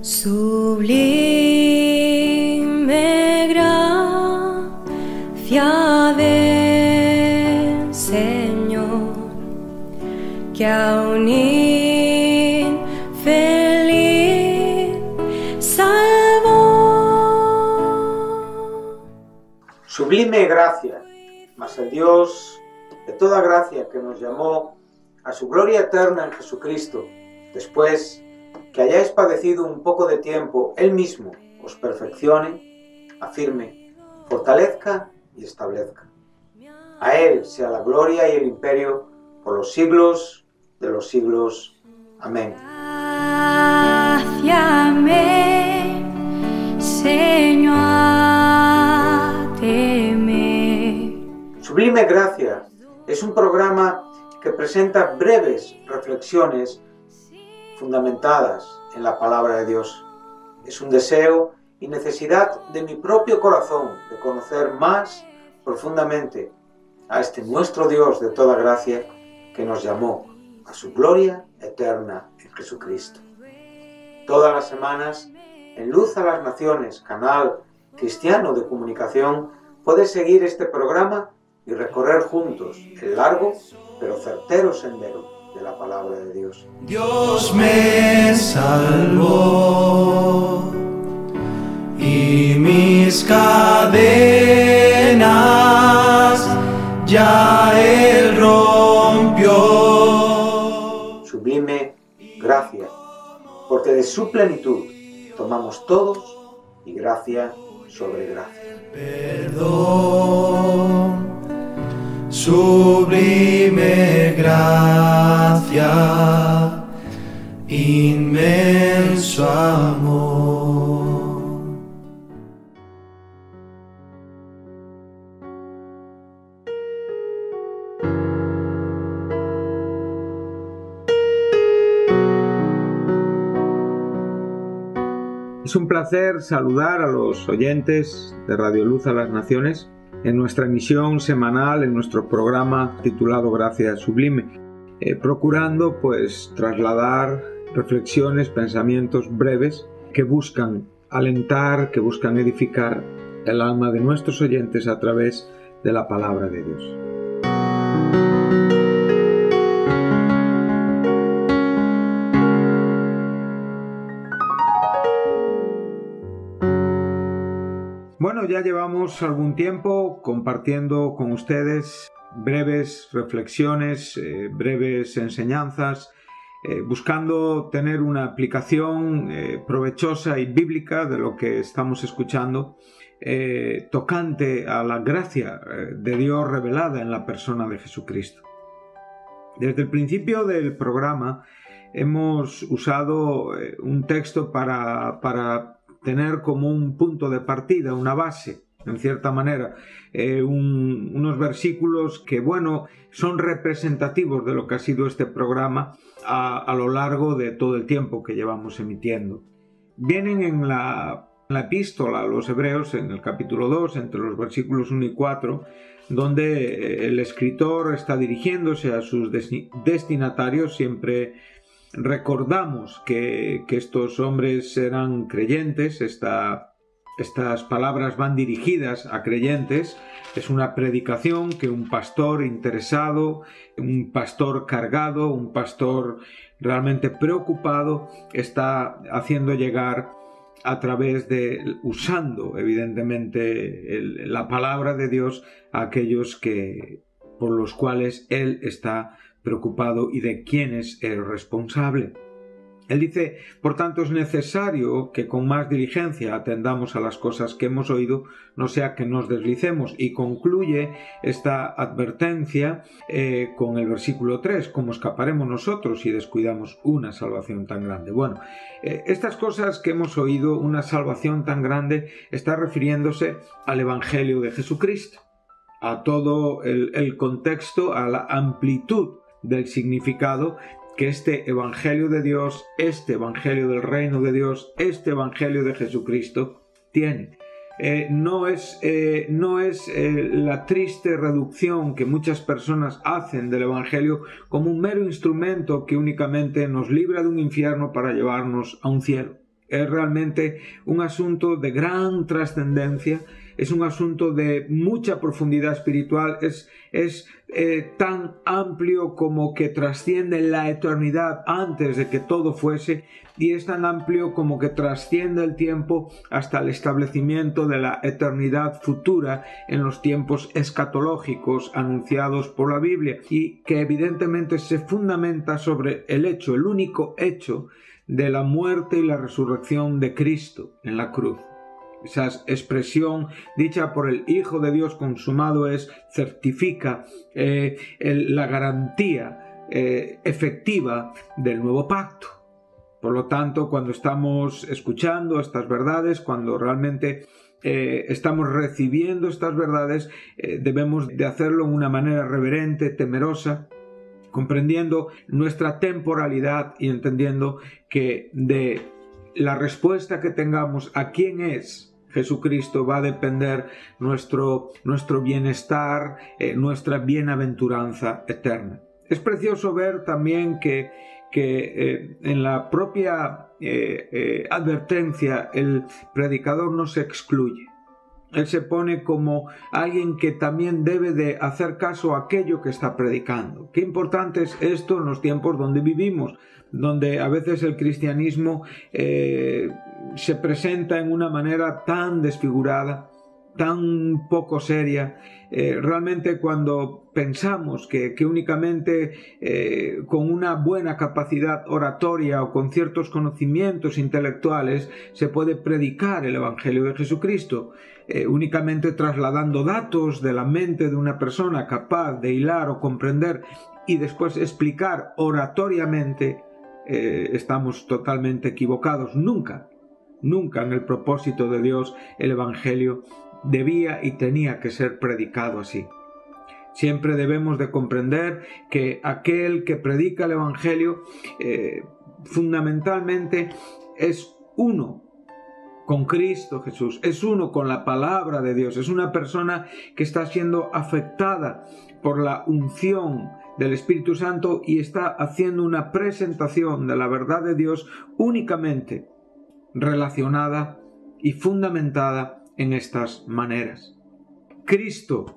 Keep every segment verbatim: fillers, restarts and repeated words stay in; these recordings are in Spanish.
Sublime gracia del Señor, que a un infeliz salvó. Sublime gracia, mas el Dios de toda gracia que nos llamó a su gloria eterna en Jesucristo, después que hayáis padecido un poco de tiempo, Él mismo os perfeccione, afirme, fortalezca y establezca. A Él sea la gloria y el imperio por los siglos de los siglos. Amén. Gracia me, Señor, a temer. Sublime Gracia es un programa que presenta breves reflexiones fundamentadas en la palabra de Dios. Es un deseo y necesidad de mi propio corazón de conocer más profundamente a este nuestro Dios de toda gracia que nos llamó a su gloria eterna en Jesucristo. Todas las semanas, en Luz a las Naciones, canal cristiano de comunicación, puedes seguir este programa y recorrer juntos el largo pero certero sendero de la palabra de Dios. Dios me salvó y mis cadenas ya Él rompió. Sublime gracia, porque de su plenitud tomamos todos y gracia sobre gracia. Perdón, sublime gracia, inmenso amor. Es un placer saludar a los oyentes de Radio Luz a las Naciones en nuestra emisión semanal, en nuestro programa titulado Gracia Sublime, eh, procurando pues trasladar reflexiones, pensamientos breves que buscan alentar, que buscan edificar el alma de nuestros oyentes a través de la palabra de Dios. Bueno, ya llevamos algún tiempo compartiendo con ustedes breves reflexiones, eh, breves enseñanzas, eh, buscando tener una aplicación eh, provechosa y bíblica de lo que estamos escuchando, eh, tocante a la gracia eh, de Dios revelada en la persona de Jesucristo. Desde el principio del programa hemos usado eh, un texto para... para tener como un punto de partida, una base, en cierta manera, eh, un, unos versículos que, bueno, son representativos de lo que ha sido este programa a, a lo largo de todo el tiempo que llevamos emitiendo. Vienen en la, la epístola a los Hebreos, en el capítulo dos, entre los versículos uno y cuatro, donde el escritor está dirigiéndose a sus destinatarios. Siempre recordamos que, que estos hombres eran creyentes, esta, estas palabras van dirigidas a creyentes. Es una predicación que un pastor interesado, un pastor cargado, un pastor realmente preocupado está haciendo llegar a través de, usando evidentemente el, la palabra de Dios a aquellos que, por los cuales él está preocupado y de quién es el responsable. Él dice, por tanto es necesario que con más diligencia atendamos a las cosas que hemos oído, no sea que nos deslicemos, y concluye esta advertencia eh, con el versículo tres, ¿cómo escaparemos nosotros si descuidamos una salvación tan grande? Bueno, eh, estas cosas que hemos oído, una salvación tan grande, está refiriéndose al Evangelio de Jesucristo, a todo el, el contexto, a la amplitud del significado que este Evangelio de Dios, este Evangelio del Reino de Dios, este Evangelio de Jesucristo tiene. Eh, no es, eh, no es eh, la triste reducción que muchas personas hacen del Evangelio como un mero instrumento que únicamente nos libra de un infierno para llevarnos a un cielo. Es realmente un asunto de gran trascendencia, es un asunto de mucha profundidad espiritual, es, es eh, tan amplio como que trasciende la eternidad antes de que todo fuese, y es tan amplio como que trasciende el tiempo hasta el establecimiento de la eternidad futura en los tiempos escatológicos anunciados por la Biblia, y que evidentemente se fundamenta sobre el hecho, el único hecho de la muerte y la resurrección de Cristo en la cruz. Esa expresión dicha por el Hijo de Dios consumado es, certifica eh, el, la garantía eh, efectiva del nuevo pacto. Por lo tanto, cuando estamos escuchando estas verdades, cuando realmente eh, estamos recibiendo estas verdades, eh, debemos de hacerlo en una manera reverente, temerosa, comprendiendo nuestra temporalidad y entendiendo que de la respuesta que tengamos a quién es Jesucristo va a depender nuestro, nuestro bienestar, eh, nuestra bienaventuranza eterna. Es precioso ver también que, que eh, en la propia eh, eh, advertencia el predicador no se excluye. Él se pone como alguien que también debe de hacer caso a aquello que está predicando. Qué importante es esto en los tiempos donde vivimos, donde a veces el cristianismo eh, se presenta en una manera tan desfigurada, tan poco seria. Eh, realmente cuando pensamos que, que únicamente eh, con una buena capacidad oratoria o con ciertos conocimientos intelectuales se puede predicar el Evangelio de Jesucristo, eh, únicamente trasladando datos de la mente de una persona capaz de hilar o comprender y después explicar oratoriamente, eh, estamos totalmente equivocados. Nunca, nunca en el propósito de Dios el Evangelio debía y tenía que ser predicado así. Siempre debemos de comprender que aquel que predica el Evangelio eh, fundamentalmente es uno con Cristo Jesús, es uno con la palabra de Dios, es una persona que está siendo afectada por la unción del Espíritu Santo y está haciendo una presentación de la verdad de Dios únicamente relacionada y fundamentada en estas maneras. Cristo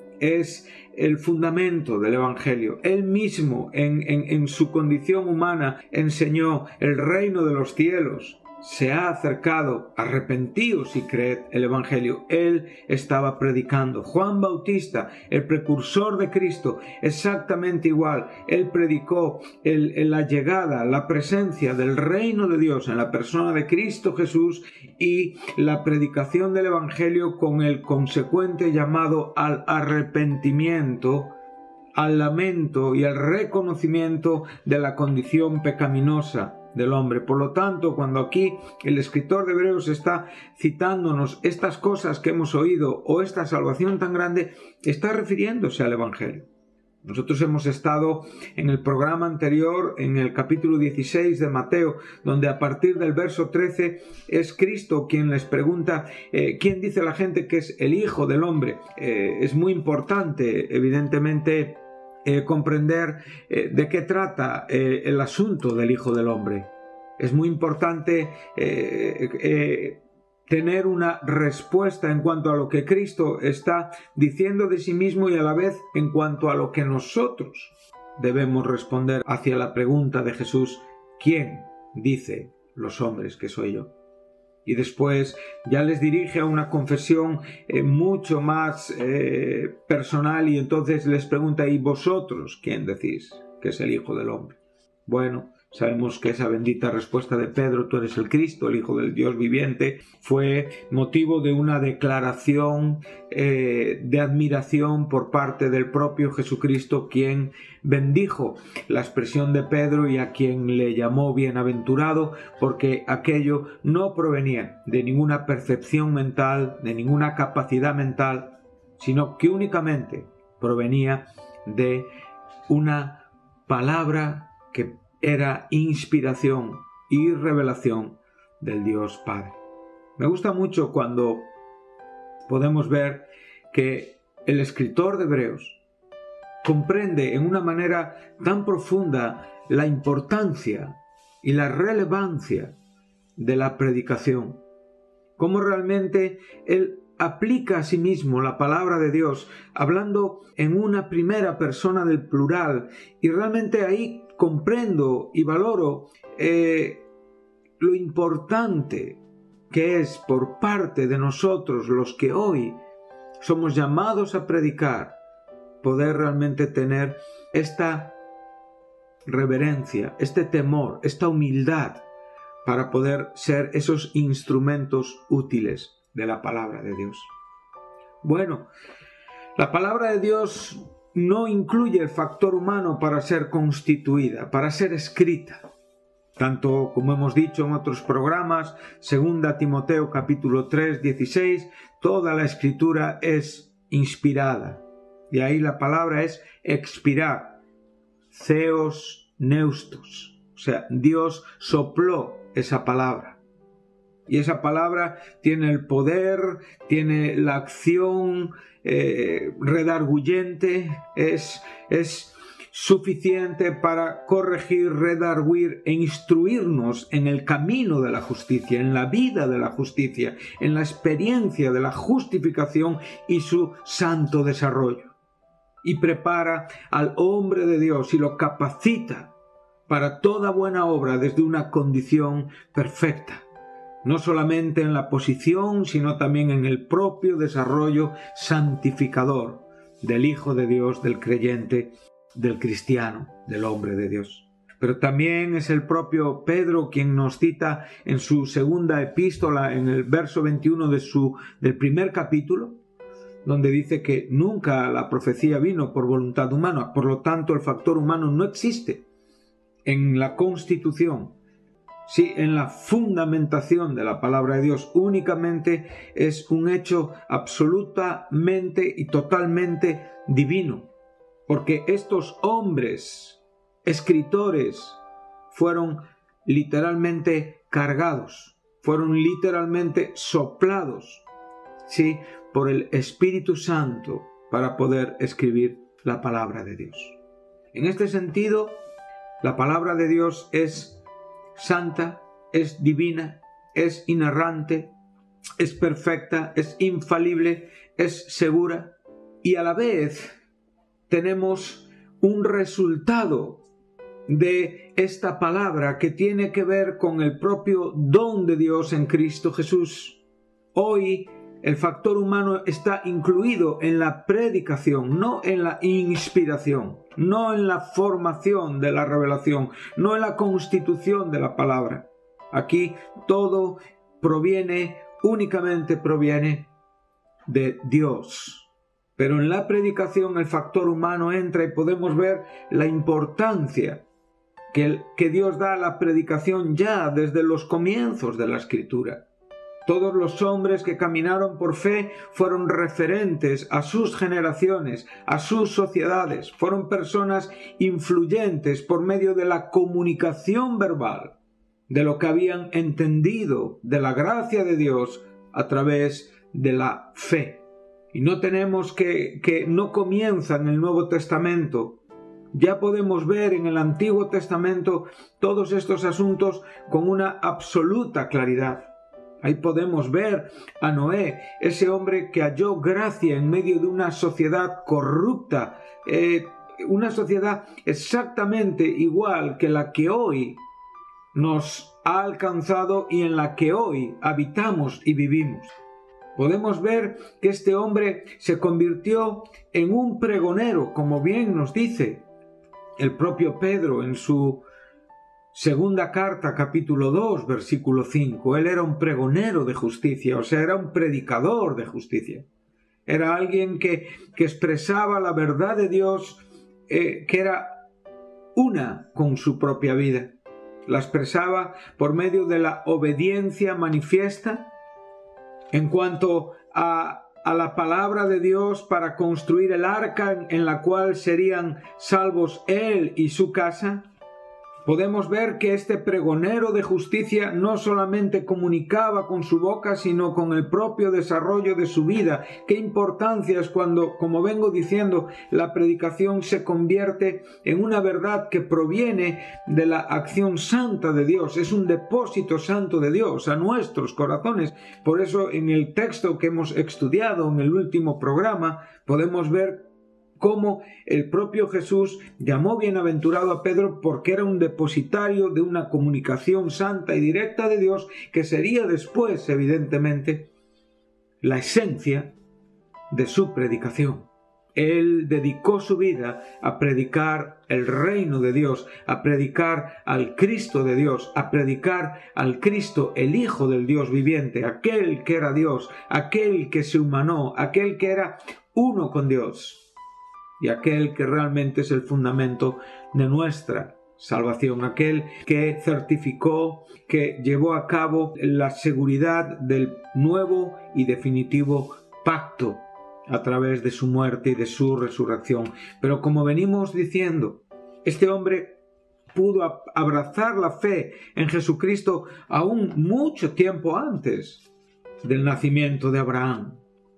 es el fundamento del Evangelio. Él mismo, en, en, en su condición humana, enseñó el reino de los cielos. Se ha acercado, arrepentíos y creed el Evangelio. Él estaba predicando. Juan Bautista, el precursor de Cristo, exactamente igual. Él predicó el, el, la llegada, la presencia del reino de Dios en la persona de Cristo Jesús y la predicación del Evangelio con el consecuente llamado al arrepentimiento, al lamento y al reconocimiento de la condición pecaminosa del hombre. Por lo tanto, cuando aquí el escritor de Hebreos está citándonos estas cosas que hemos oído o esta salvación tan grande, está refiriéndose al Evangelio. Nosotros hemos estado en el programa anterior, en el capítulo dieciséis de Mateo, donde a partir del verso trece es Cristo quien les pregunta eh, ¿quién dice la gente que es el Hijo del Hombre? Eh, es muy importante, evidentemente, Eh, comprender eh, de qué trata eh, el asunto del Hijo del Hombre. Es muy importante eh, eh, tener una respuesta en cuanto a lo que Cristo está diciendo de sí mismo y a la vez en cuanto a lo que nosotros debemos responder hacia la pregunta de Jesús: ¿quién dice los hombres que soy yo? Y después ya les dirige a una confesión eh, mucho más eh, personal y entonces les pregunta: ¿y vosotros quién decís que es el Hijo del Hombre? Bueno, sabemos que esa bendita respuesta de Pedro, tú eres el Cristo, el Hijo del Dios viviente, fue motivo de una declaración eh, de admiración por parte del propio Jesucristo, quien bendijo la expresión de Pedro y a quien le llamó bienaventurado, porque aquello no provenía de ninguna percepción mental, de ninguna capacidad mental, sino que únicamente provenía de una palabra que era inspiración y revelación del Dios Padre. Me gusta mucho cuando podemos ver que el escritor de Hebreos comprende en una manera tan profunda la importancia y la relevancia de la predicación. Cómo realmente él aplica a sí mismo la palabra de Dios, hablando en una primera persona del plural, y realmente ahí comprendo y valoro eh, lo importante que es por parte de nosotros los que hoy somos llamados a predicar, poder realmente tener esta reverencia, este temor, esta humildad para poder ser esos instrumentos útiles de la palabra de Dios. Bueno, la palabra de Dios no incluye el factor humano para ser constituida, para ser escrita. Tanto como hemos dicho en otros programas, segunda Timoteo capítulo tres, dieciséis, toda la escritura es inspirada. Y ahí la palabra es expirar, theos neustos. O sea, Dios sopló esa palabra. Y esa palabra tiene el poder, tiene la acción eh, redarguyente, es, es suficiente para corregir, redarguir e instruirnos en el camino de la justicia, en la vida de la justicia, en la experiencia de la justificación y su santo desarrollo. Y prepara al hombre de Dios y lo capacita para toda buena obra desde una condición perfecta. No solamente en la posición, sino también en el propio desarrollo santificador del Hijo de Dios, del creyente, del cristiano, del hombre de Dios. Pero también es el propio Pedro quien nos cita en su segunda epístola, en el verso veintiuno de su, del primer capítulo, donde dice que nunca la profecía vino por voluntad humana, por lo tanto el factor humano no existe en la constitución. Sí, en la fundamentación de la palabra de Dios únicamente es un hecho absolutamente y totalmente divino, porque estos hombres, escritores, fueron literalmente cargados, fueron literalmente soplados, sí, por el Espíritu Santo para poder escribir la palabra de Dios. En este sentido, la palabra de Dios es santa, es divina, es inerrante, es perfecta, es infalible, es segura, y a la vez tenemos un resultado de esta palabra que tiene que ver con el propio don de Dios en Cristo Jesús. Hoy el factor humano está incluido en la predicación, no en la inspiración, no en la formación de la revelación, no en la constitución de la palabra. Aquí todo proviene, únicamente proviene de Dios. Pero en la predicación el factor humano entra y podemos ver la importancia que, que Dios da a la predicación ya desde los comienzos de la Escritura. Todos los hombres que caminaron por fe fueron referentes a sus generaciones, a sus sociedades. Fueron personas influyentes por medio de la comunicación verbal, de lo que habían entendido de la gracia de Dios a través de la fe. Y no tenemos que, que no comienza en el Nuevo Testamento. Ya podemos ver en el Antiguo Testamento todos estos asuntos con una absoluta claridad. Ahí podemos ver a Noé, ese hombre que halló gracia en medio de una sociedad corrupta, eh, una sociedad exactamente igual que la que hoy nos ha alcanzado y en la que hoy habitamos y vivimos. Podemos ver que este hombre se convirtió en un pregonero, como bien nos dice el propio Pedro en su segunda carta, capítulo dos, versículo cinco. Él era un pregonero de justicia, o sea, era un predicador de justicia. Era alguien que, que expresaba la verdad de Dios, eh, que era una con su propia vida. La expresaba por medio de la obediencia manifiesta en cuanto a, a la palabra de Dios para construir el arca en la cual serían salvos él y su casa. Podemos ver que este pregonero de justicia no solamente comunicaba con su boca, sino con el propio desarrollo de su vida. Qué importancia es cuando, como vengo diciendo, la predicación se convierte en una verdad que proviene de la acción santa de Dios. Es un depósito santo de Dios a nuestros corazones. Por eso en el texto que hemos estudiado en el último programa podemos ver cómo el propio Jesús llamó bienaventurado a Pedro porque era un depositario de una comunicación santa y directa de Dios que sería después, evidentemente, la esencia de su predicación. Él dedicó su vida a predicar el reino de Dios, a predicar al Cristo de Dios, a predicar al Cristo, el Hijo del Dios viviente, aquel que era Dios, aquel que se humanó, aquel que era uno con Dios. Y aquel que realmente es el fundamento de nuestra salvación, aquel que certificó, que llevó a cabo la seguridad del nuevo y definitivo pacto a través de su muerte y de su resurrección. Pero como venimos diciendo, este hombre pudo abrazar la fe en Jesucristo aún mucho tiempo antes del nacimiento de Abraham.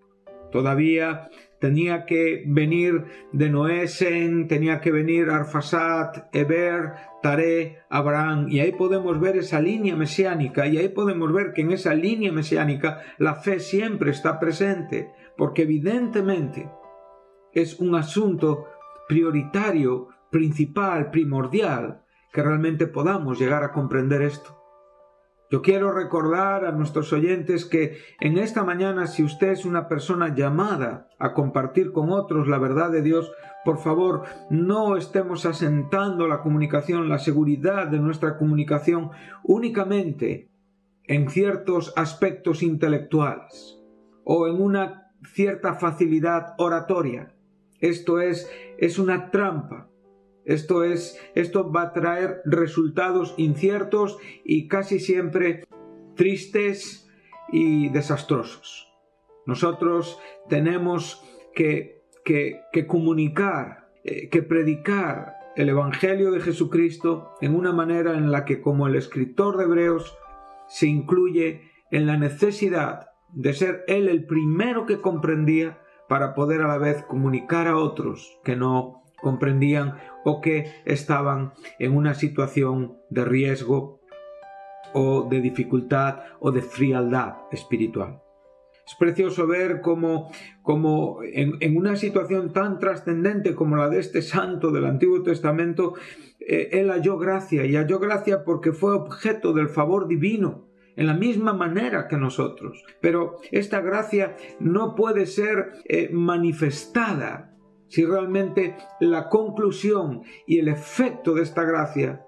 Todavía tenía que venir de Noé, Sem, tenía que venir Arfaxad, Eber, Taré, Abraham. Y ahí podemos ver esa línea mesiánica. Y ahí podemos ver que en esa línea mesiánica la fe siempre está presente. Porque evidentemente es un asunto prioritario, principal, primordial, que realmente podamos llegar a comprender esto. Yo quiero recordar a nuestros oyentes que en esta mañana, si usted es una persona llamada a compartir con otros la verdad de Dios, por favor, no estemos asentando la comunicación, la seguridad de nuestra comunicación únicamente en ciertos aspectos intelectuales o en una cierta facilidad oratoria. Esto es, es una trampa. Esto es, esto va a traer resultados inciertos y casi siempre tristes y desastrosos. Nosotros tenemos que, que, que comunicar, eh, que predicar el Evangelio de Jesucristo en una manera en la que, como el escritor de Hebreos, se incluye en la necesidad de ser él el primero que comprendía para poder a la vez comunicar a otros que no comprendían o que estaban en una situación de riesgo o de dificultad o de frialdad espiritual. Es precioso ver cómo, cómo en, en una situación tan trascendente como la de este santo del Antiguo Testamento, eh, él halló gracia, y halló gracia porque fue objeto del favor divino, en la misma manera que nosotros. Pero esta gracia no puede ser eh, manifestada si realmente la conclusión y el efecto de esta gracia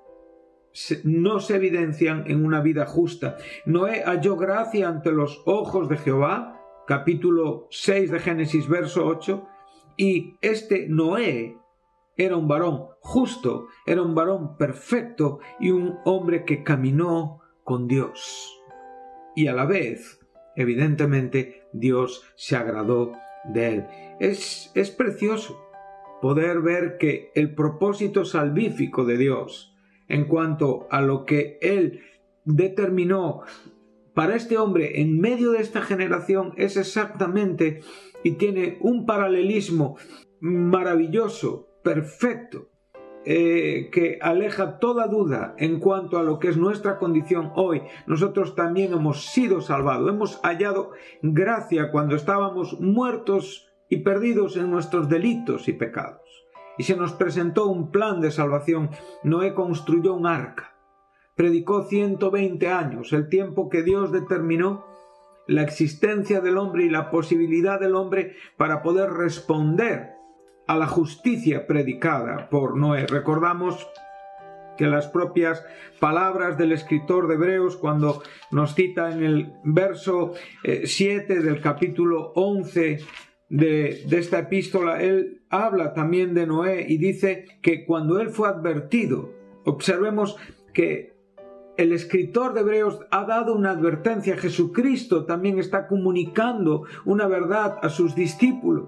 no se evidencian en una vida justa. Noé halló gracia ante los ojos de Jehová, capítulo seis de Génesis, verso ocho, y este Noé era un varón justo, era un varón perfecto y un hombre que caminó con Dios. Y a la vez, evidentemente, Dios se agradó de él. Es, es precioso poder ver que el propósito salvífico de Dios en cuanto a lo que él determinó para este hombre en medio de esta generación es exactamente y tiene un paralelismo maravilloso, perfecto, eh, que aleja toda duda en cuanto a lo que es nuestra condición hoy. Nosotros también hemos sido salvados, hemos hallado gracia cuando estábamos muertos y perdidos en nuestros delitos y pecados. Y se nos presentó un plan de salvación. Noé construyó un arca, predicó ciento veinte años, el tiempo que Dios determinó la existencia del hombre y la posibilidad del hombre para poder responder a la justicia predicada por Noé. Recordamos que las propias palabras del escritor de Hebreos, cuando nos cita en el verso eh, siete del capítulo once de, de esta epístola, él habla también de Noé y dice que cuando él fue advertido, observemos que el escritor de Hebreos ha dado una advertencia. Jesucristo también está comunicando una verdad a sus discípulos.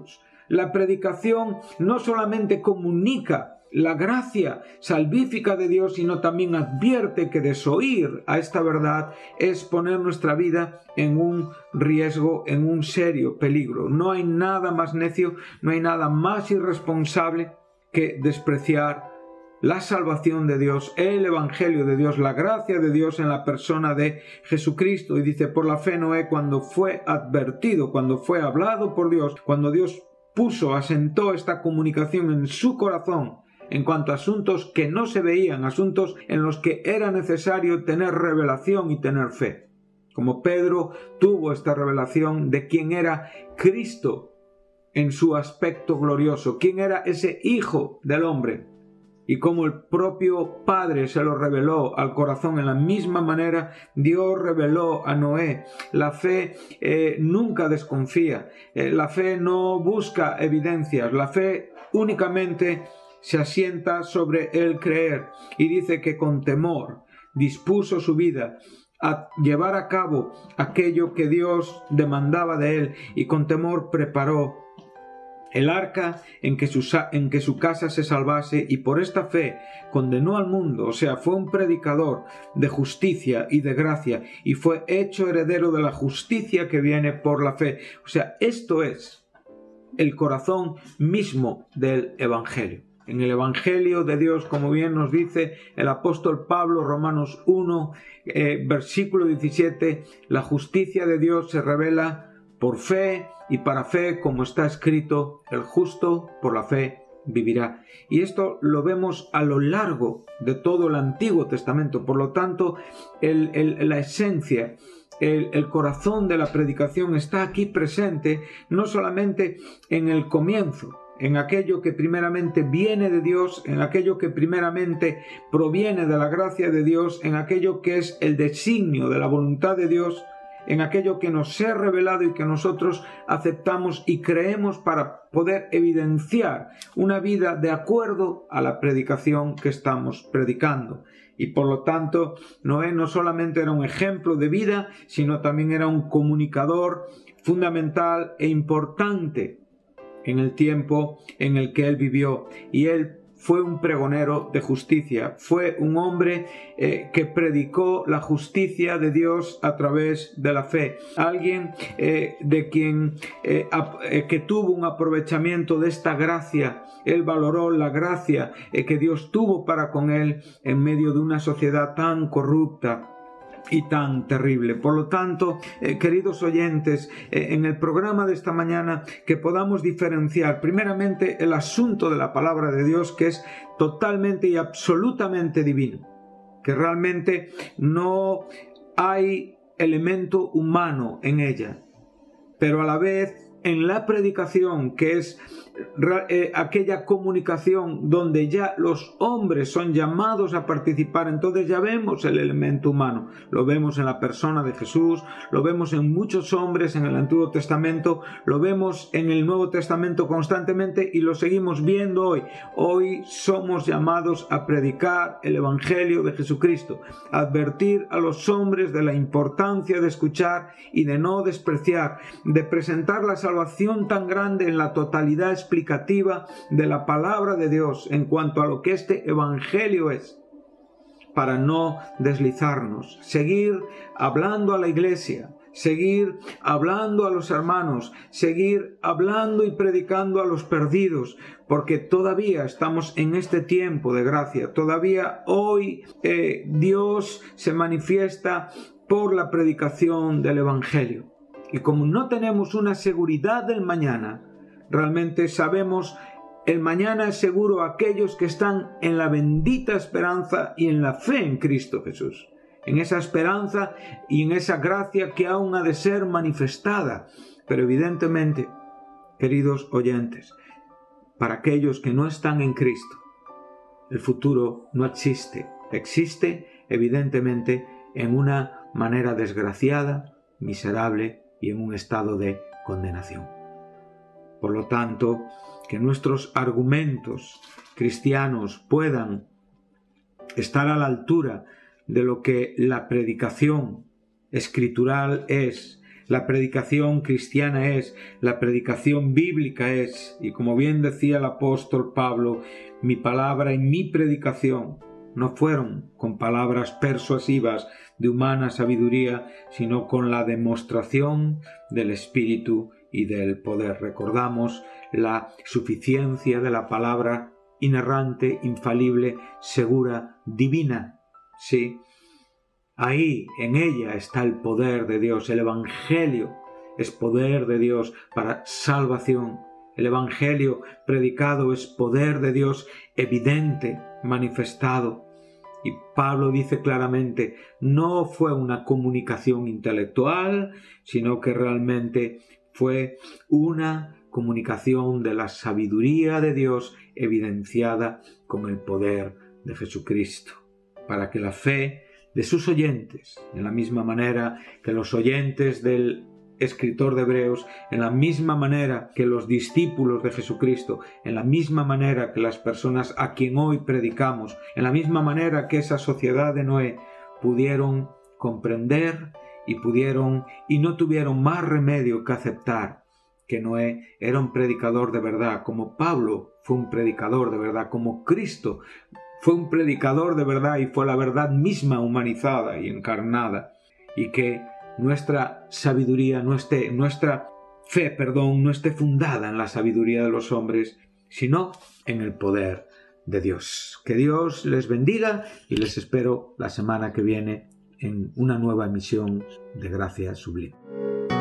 La predicación no solamente comunica la gracia salvífica de Dios, sino también advierte que desoír a esta verdad es poner nuestra vida en un riesgo, en un serio peligro. No hay nada más necio, no hay nada más irresponsable que despreciar la salvación de Dios, el evangelio de Dios, la gracia de Dios en la persona de Jesucristo. Y dice, por la fe Noé, cuando fue advertido, cuando fue hablado por Dios, cuando Dios puso, asentó esta comunicación en su corazón en cuanto a asuntos que no se veían, asuntos en los que era necesario tener revelación y tener fe. Como Pedro tuvo esta revelación de quién era Cristo en su aspecto glorioso, quién era ese Hijo del hombre, y como el propio Padre se lo reveló al corazón, en la misma manera Dios reveló a Noé. La fe eh, nunca desconfía, eh, la fe no busca evidencias, la fe únicamente se asienta sobre el creer, y dice que con temor dispuso su vida a llevar a cabo aquello que Dios demandaba de él, y con temor preparó el arca en que, su, en que su casa se salvase, y por esta fe condenó al mundo. O sea, fue un predicador de justicia y de gracia, y fue hecho heredero de la justicia que viene por la fe. O sea, esto es el corazón mismo del evangelio. En el evangelio de Dios, como bien nos dice el apóstol Pablo, Romanos uno, eh, versículo diecisiete, la justicia de Dios se revela por fe y para fe, como está escrito, el justo por la fe vivirá. Y esto lo vemos a lo largo de todo el Antiguo Testamento. Por lo tanto, el, el, la esencia, el, el corazón de la predicación está aquí presente, no solamente en el comienzo, en aquello que primeramente viene de Dios, en aquello que primeramente proviene de la gracia de Dios, en aquello que es el designio de la voluntad de Dios, en aquello que nos es revelado y que nosotros aceptamos y creemos para poder evidenciar una vida de acuerdo a la predicación que estamos predicando. Y por lo tanto, Noé no solamente era un ejemplo de vida, sino también era un comunicador fundamental e importante en el tiempo en el que él vivió. Y él fue un pregonero de justicia, fue un hombre eh, que predicó la justicia de Dios a través de la fe. Alguien eh, de quien eh, eh, que tuvo un aprovechamiento de esta gracia. Él valoró la gracia eh, que Dios tuvo para con él en medio de una sociedad tan corrupta y tan terrible. Por lo tanto, eh, queridos oyentes, eh, en el programa de esta mañana, que podamos diferenciar primeramente el asunto de la palabra de Dios, que es totalmente y absolutamente divino, que realmente no hay elemento humano en ella, pero a la vez en la predicación, que es eh, aquella comunicación donde ya los hombres son llamados a participar, entonces ya vemos el elemento humano. Lo vemos en la persona de Jesús, lo vemos en muchos hombres en el Antiguo Testamento, lo vemos en el Nuevo Testamento constantemente y lo seguimos viendo hoy. Hoy somos llamados a predicar el Evangelio de Jesucristo, a advertir a los hombres de la importancia de escuchar y de no despreciar, de presentar la salvación tan grande en la totalidad explicativa de la palabra de Dios en cuanto a lo que este evangelio es, para no deslizarnos, seguir hablando a la iglesia, seguir hablando a los hermanos, seguir hablando y predicando a los perdidos, porque todavía estamos en este tiempo de gracia, todavía hoy eh, Dios se manifiesta por la predicación del evangelio. Y como no tenemos una seguridad del mañana, realmente sabemos el mañana es seguro a aquellos que están en la bendita esperanza y en la fe en Cristo Jesús. En esa esperanza y en esa gracia que aún ha de ser manifestada. Pero evidentemente, queridos oyentes, para aquellos que no están en Cristo, el futuro no existe. Existe, evidentemente, en una manera desgraciada, miserable y en un estado de condenación. Por lo tanto, que nuestros argumentos cristianos puedan estar a la altura de lo que la predicación escritural es, La predicación cristiana es, la predicación bíblica es, y como bien decía el apóstol Pablo, mi palabra y mi predicación no fueron con palabras persuasivas de humana sabiduría, sino con la demostración del Espíritu y del poder. Recordamos la suficiencia de la palabra inerrante, infalible, segura, divina. Sí, ahí en ella está el poder de Dios. El Evangelio es poder de Dios para salvación. El Evangelio predicado es poder de Dios evidente, manifestado. Y Pablo dice claramente, no fue una comunicación intelectual, sino que realmente fue una comunicación de la sabiduría de Dios evidenciada con el poder de Jesucristo, para que la fe de sus oyentes, en la misma manera que los oyentes del escritor de Hebreos, en la misma manera que los discípulos de Jesucristo, en la misma manera que las personas a quien hoy predicamos, en la misma manera que esa sociedad de Noé, pudieron comprender y pudieron y no tuvieron más remedio que aceptar que Noé era un predicador de verdad, como Pablo fue un predicador de verdad, como Cristo fue un predicador de verdad y fue la verdad misma humanizada y encarnada, y que nuestra sabiduría, no esté, nuestra fe, perdón, no esté fundada en la sabiduría de los hombres, sino en el poder de Dios. Que Dios les bendiga y les espero la semana que viene en una nueva emisión de Gracia Sublime.